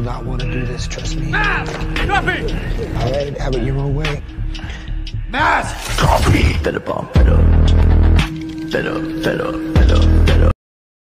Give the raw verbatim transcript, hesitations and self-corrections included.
not want to do this, trust me. Mask! Copy! All right, have it your own way. Mask! Copy! Fed up, fed up. Fed up, fed up.